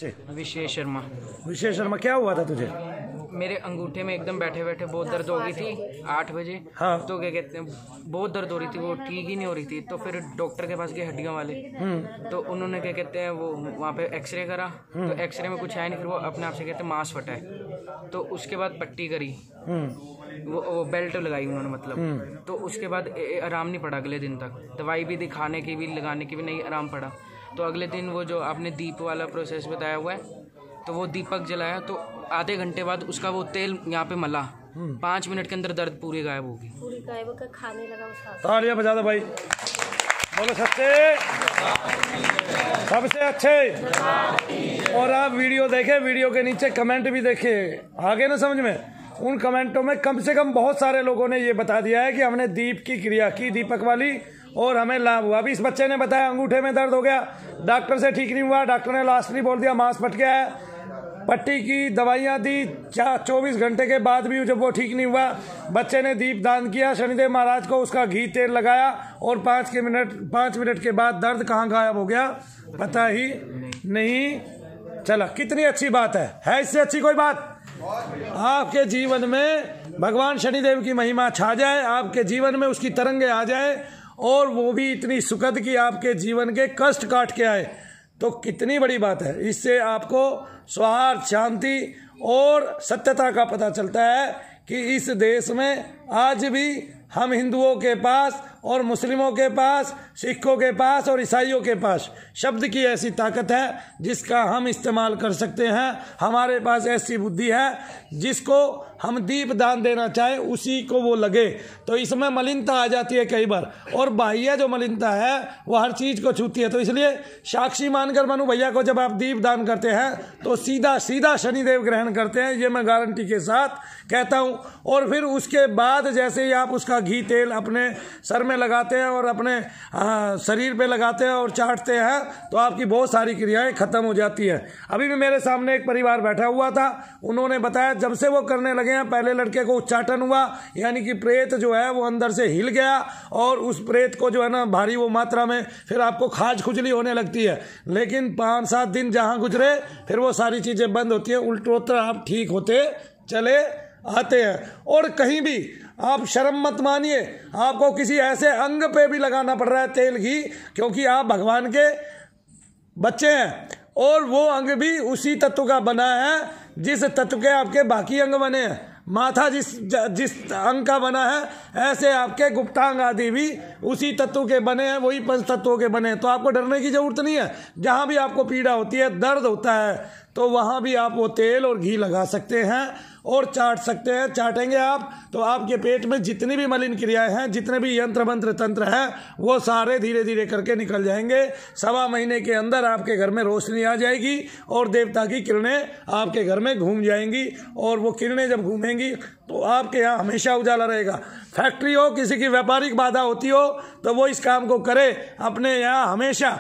विशेष शर्मा। विशेष शर्मा, क्या हुआ था तुझे? मेरे अंगूठे में एकदम बैठे बैठे बहुत दर्द हो गई थी 8 बजे। हाँ। तो क्या कहते हैं, बहुत दर्द हो रही थी, वो ठीक ही नहीं हो रही थी। तो फिर डॉक्टर के पास गए हड्डियों वाले। तो उन्होंने क्या कहते हैं वो वहाँ पे एक्सरे करा। तो एक्सरे में कुछ आया नहीं। फिर वो अपने आप से कहते हैं मांस फटा है। तो उसके बाद पट्टी करी, वो बेल्ट लगाई उन्होंने मतलब। तो उसके बाद आराम नहीं पड़ा अगले दिन तक। दवाई भी दिखाने की भी लगाने की भी नहीं आराम पड़ा। तो अगले दिन वो जो आपने दीप वाला प्रोसेस बताया हुआ है, तो वो दीपक जलाया। तो आधे घंटे बाद उसका वो तेल यहाँ पे मला, 5 मिनट के अंदर दर्द पूरी गायब होगी। पूरी गायब होकर खाने लगा उसका। तालियां बजा दो भाई, बोलो सच्चे सबसे अच्छे। और आप वीडियो देखें, वीडियो के नीचे कमेंट भी देखें, आगे ना समझ में। उन कमेंटों में कम से कम बहुत सारे लोगों ने ये बता दिया है कि हमने दीप की क्रिया की, दीपक वाली, और हमें लाभ हुआ। अभी इस बच्चे ने बताया अंगूठे में दर्द हो गया, डॉक्टर से ठीक नहीं हुआ, डॉक्टर ने लास्टली बोल दिया मांस फट गया है। पट्टी की, दवाइयाँ दी, 24 घंटे के बाद भी जब वो ठीक नहीं हुआ, बच्चे ने दीप दान किया शनिदेव महाराज को, उसका घी तेल लगाया और 5 मिनट के बाद दर्द कहाँ गायब हो गया पता ही नहीं चला। कितनी अच्छी बात है इससे अच्छी कोई बात? आपके जीवन में भगवान शनिदेव की महिमा छा जाए, आपके जीवन में उसकी तरंगे आ जाए, और वो भी इतनी सुखद कि आपके जीवन के कष्ट काट के आए, तो कितनी बड़ी बात है। इससे आपको सौहार्द, शांति और सत्यता का पता चलता है कि इस देश में आज भी हम हिंदुओं के पास और मुस्लिमों के पास, सिखों के पास और ईसाइयों के पास शब्द की ऐसी ताकत है जिसका हम इस्तेमाल कर सकते हैं। हमारे पास ऐसी बुद्धि है, जिसको हम दीप दान देना चाहे उसी को वो लगे। तो इसमें मलिनता आ जाती है कई बार, और बाह्य जो मलिनता है वो हर चीज को छूती है। तो इसलिए साक्षी मानकर मनु भैया को जब आप दीप दान करते हैं तो सीधा सीधा शनिदेव ग्रहण करते हैं, ये मैं गारंटी के साथ कहता हूँ। और फिर उसके बाद जैसे ही आप उसका घी तेल अपने सर में लगाते हैं और अपने शरीर पे लगाते हैं और चाटते हैं, तो आपकी बहुत सारी क्रियाएं खत्म हो जाती है। अभी भी मेरे सामने एक परिवार बैठा हुआ था, उन्होंने बताया जब से वो करने लगे हैं, पहले लड़के को उच्चाटन हुआ, यानी कि प्रेत जो है वो अंदर से हिल गया, और उस प्रेत को जो है ना भारी वो मात्रा में फिर आपको खाज खुजली होने लगती है। लेकिन 5-7 दिन जहां गुजरे फिर वो सारी चीजें बंद होती है, उल्टोत्तर आप ठीक होते चले आते हैं। और कहीं भी आप शर्म मत मानिए, आपको किसी ऐसे अंग पे भी लगाना पड़ रहा है तेल घी, क्योंकि आप भगवान के बच्चे हैं, और वो अंग भी उसी तत्व का बना है जिस तत्व के आपके बाकी अंग बने हैं। माथा जिस अंग का बना है, ऐसे आपके गुप्तांग आदि भी उसी तत्व के बने हैं, वही 5 तत्वों के बने हैं। तो आपको डरने की जरूरत नहीं है। जहां भी आपको पीड़ा होती है, दर्द होता है, तो वहां भी आप वो तेल और घी लगा सकते हैं और चाट सकते हैं। चाटेंगे आप तो आपके पेट में जितनी भी मलिन क्रियाएं हैं, जितने भी यंत्र मंत्र तंत्र हैं, वो सारे धीरे धीरे करके निकल जाएंगे। 1.25 महीने के अंदर आपके घर में रोशनी आ जाएगी और देवता की किरणें आपके घर में घूम जाएंगी, और वो किरणें जब घूमेंगी तो आपके यहाँ हमेशा उजाला रहेगा। फैक्ट्री हो, किसी की व्यापारिक बाधा होती हो, तो वो इस काम को करे अपने यहाँ हमेशा,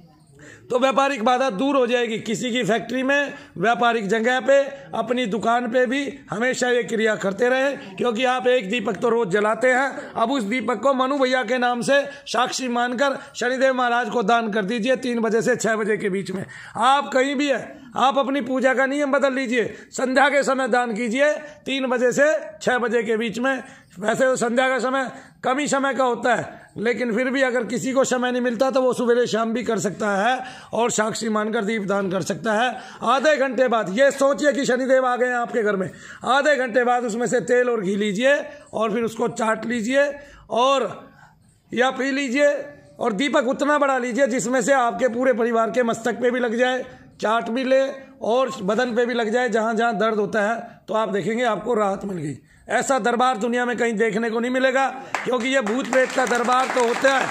तो व्यापारिक बाधा दूर हो जाएगी। किसी की फैक्ट्री में, व्यापारिक जगह पे, अपनी दुकान पे भी हमेशा ये क्रिया करते रहे, क्योंकि आप एक दीपक तो रोज जलाते हैं। अब उस दीपक को मनु भैया के नाम से साक्षी मानकर शनिदेव महाराज को दान कर दीजिए 3 बजे से 6 बजे के बीच में। आप कहीं भी है, आप अपनी पूजा का नियम बदल लीजिए, संध्या के समय दान कीजिए 3 बजे से 6 बजे के बीच में। वैसे तो संध्या का समय कम ही समय का होता है, लेकिन फिर भी अगर किसी को समय नहीं मिलता तो वो सुबह शाम भी कर सकता है और साक्षी मानकर दीप दान कर सकता है। आधे घंटे बाद ये सोचिए कि शनिदेव आ गए हैं आपके घर में, आधे घंटे बाद उसमें से तेल और घी लीजिए और फिर उसको चाट लीजिए और या पी लीजिए, और दीपक उतना बड़ा लीजिए जिसमें से आपके पूरे परिवार के मस्तक पे भी लग जाए, चाट भी ले और बदन पे भी लग जाए, जहां जहां दर्द होता है। तो आप देखेंगे आपको राहत मिल गई। ऐसा दरबार दुनिया में कहीं देखने को नहीं मिलेगा, क्योंकि ये भूत प्रेत का दरबार तो होता है,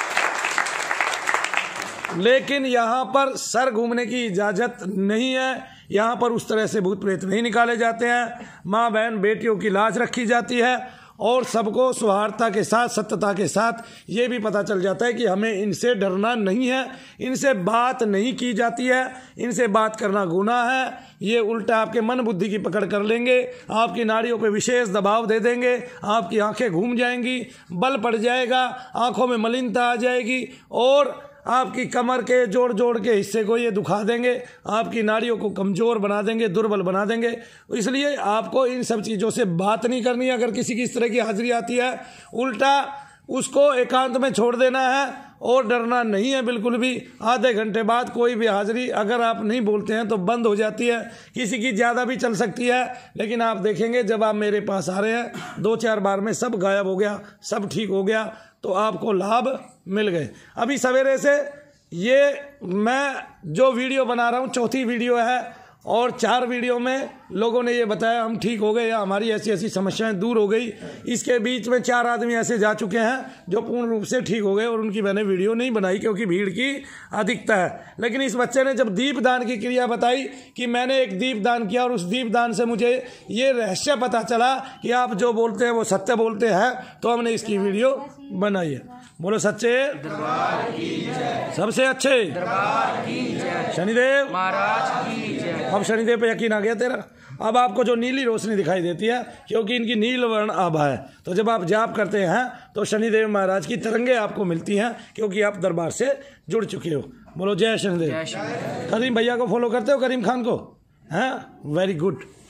लेकिन यहाँ पर सर घूमने की इजाजत नहीं है। यहाँ पर उस तरह से भूत प्रेत नहीं निकाले जाते हैं। माँ बहन बेटियों की लाज रखी जाती है, और सबको सौहार्दता के साथ, सत्यता के साथ ये भी पता चल जाता है कि हमें इनसे डरना नहीं है, इनसे बात नहीं की जाती है, इनसे बात करना गुनाह है। ये उल्टा आपके मन बुद्धि की पकड़ कर लेंगे, आपकी नाड़ियों पे विशेष दबाव दे देंगे, आपकी आंखें घूम जाएंगी, बल पड़ जाएगा, आंखों में मलिनता आ जाएगी, और आपकी कमर के जोड़ जोड़ के हिस्से को ये दुखा देंगे, आपकी नाड़ियों को कमज़ोर बना देंगे, दुर्बल बना देंगे। इसलिए आपको इन सब चीज़ों से बात नहीं करनी है। अगर किसी की इस तरह की हाजिरी आती है, उल्टा उसको एकांत में छोड़ देना है और डरना नहीं है बिल्कुल भी। आधे घंटे बाद कोई भी हाजिरी अगर आप नहीं बोलते हैं तो बंद हो जाती है। किसी की ज़्यादा भी चल सकती है, लेकिन आप देखेंगे जब आप मेरे पास आ रहे हैं 2-4 बार में सब गायब हो गया, सब ठीक हो गया, तो आपको लाभ मिल गए। अभी सवेरे से ये मैं जो वीडियो बना रहा हूँ 4थी वीडियो है, और 4 वीडियो में लोगों ने ये बताया हम ठीक हो गए या हमारी ऐसी ऐसी समस्याएं दूर हो गई। इसके बीच में 4 आदमी ऐसे जा चुके हैं जो पूर्ण रूप से ठीक हो गए, और उनकी मैंने वीडियो नहीं बनाई क्योंकि भीड़ की अधिकता है। लेकिन इस बच्चे ने जब दीपदान की क्रिया बताई कि मैंने एक दीपदान किया और उस दीपदान से मुझे ये रहस्य पता चला कि आप जो बोलते हैं वो सत्य बोलते हैं, तो हमने इसकी वीडियो बनाई है। बोलो सच्चे दरबार की जय, सबसे अच्छे दरबार की जय, शनिदेव महाराज की जय। अब शनिदेव पे यकीन आ गया तेरा। अब आपको जो नीली रोशनी दिखाई देती है क्योंकि इनकी नील वर्ण आभा है, तो जब आप जाप करते हैं तो शनिदेव महाराज की तरंगे आपको मिलती हैं क्योंकि आप दरबार से जुड़ चुके हो। बोलो जय शनिदेव। करीम भैया को फॉलो करते हो, करीम खान को? हैं, वेरी गुड।